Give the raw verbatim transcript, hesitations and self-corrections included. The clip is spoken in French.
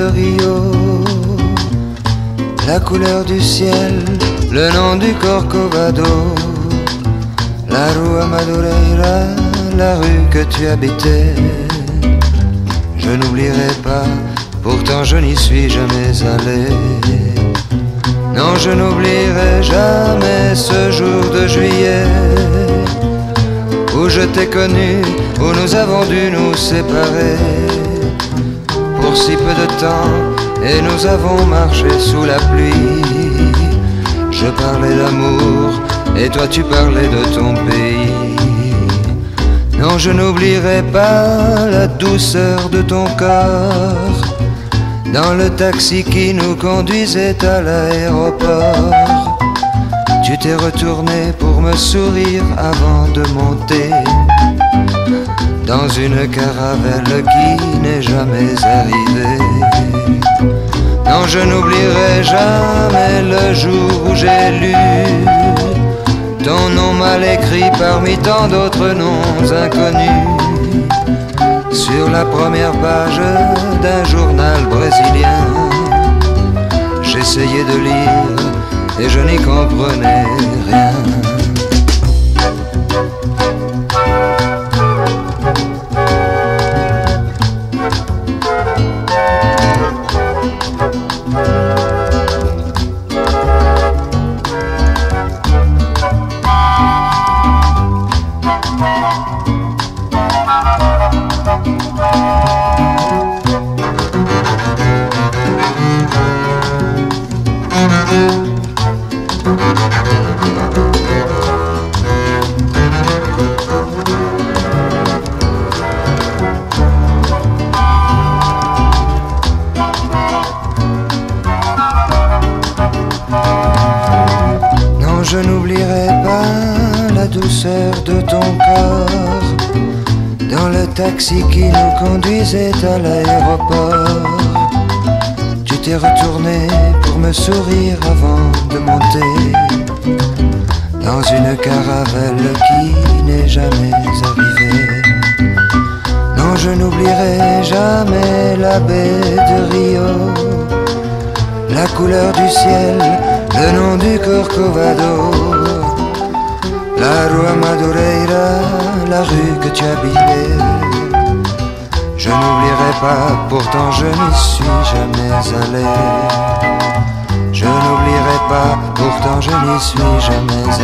Rio, la couleur du ciel, le nom du Corcovado, la rue Madureira, la rue que tu habitais. Je n'oublierai pas, pourtant je n'y suis jamais allé. Non, je n'oublierai jamais ce jour de juillet où je t'ai connu, où nous avons dû nous séparer pour si peu de temps, et nous avons marché sous la pluie. Je parlais d'amour et toi tu parlais de ton pays. Non, je n'oublierai pas la douceur de ton corps dans le taxi qui nous conduisait à l'aéroport. Tu t'es retourné pour me sourire avant de monter dans une caravelle qui n'est jamais arrivée. Non, je n'oublierai jamais le jour où j'ai lu ton nom mal écrit parmi tant d'autres noms inconnus sur la première page d'un journal brésilien. J'essayais de lire et je n'y comprenais rien. Je n'oublierai pas la douceur de ton corps dans le taxi qui nous conduisait à l'aéroport. Tu t'es retourné pour me sourire avant de monter dans une caravelle qui n'est jamais arrivée. Non, je n'oublierai jamais la baie de Rio, la couleur du ciel, le nom du Corcovado, la rue Madureira, la rue que tu habitais. Je n'oublierai pas, pourtant je n'y suis jamais allé. Je n'oublierai pas, pourtant je n'y suis jamais